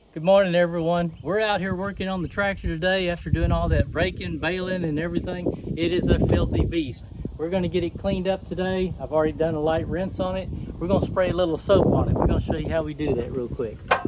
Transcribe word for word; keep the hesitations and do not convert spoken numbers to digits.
Good morning, everyone. We're out here working on the tractor today after doing all that raking, baling, and everything. It is a filthy beast. We're going to get it cleaned up today. I've already done a light rinse on it. We're going to spray a little soap on it. We're going to show you how we do that real quick.